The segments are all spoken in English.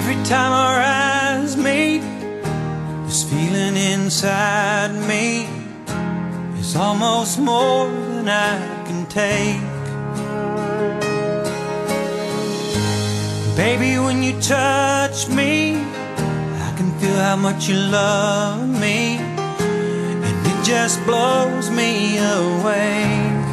Every time our eyes meet, this feeling inside me is almost more than I can take. Baby, when you touch me, I can feel how much you love me, and it just blows me away.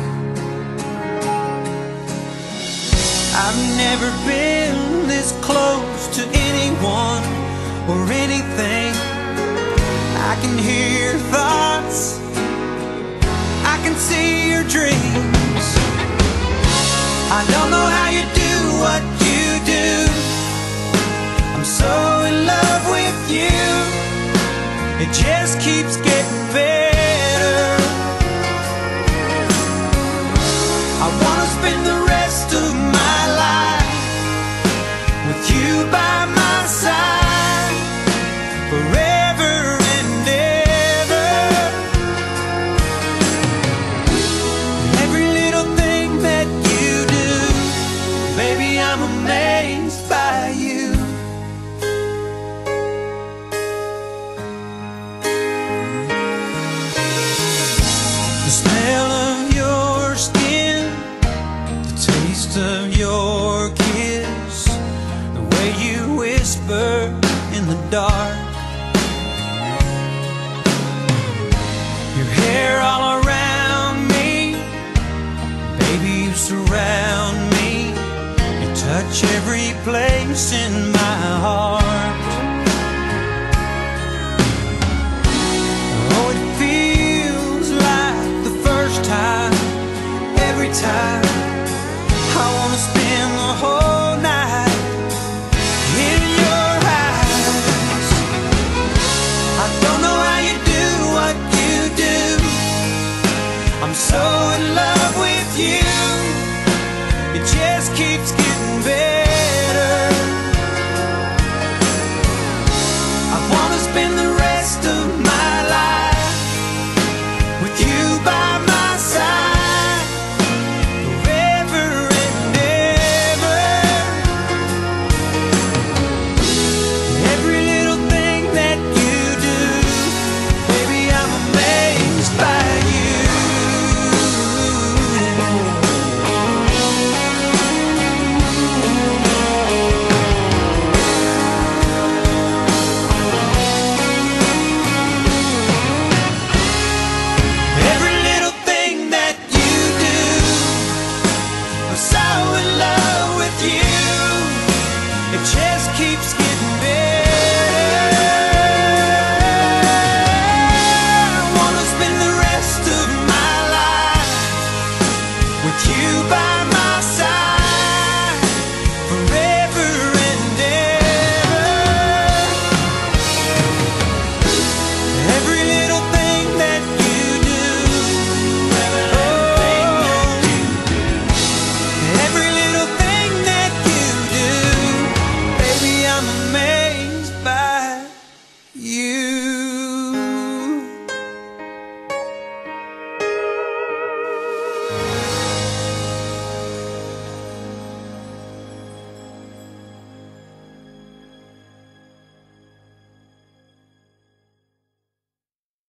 I've never been this close to anyone or anything. I can hear your thoughts, I can see your dreams. I don't know how you do what you do. I'm so in love with you. It just keeps getting better. I wanna spend the rest of my life with you by my side, forever and ever. Every little thing that you do, baby, I'm amazed by you. The smell of your skin, the taste of your kiss, the way you whisper in the dark, your hair all around me, baby, you surround me. You touch every place in my heart.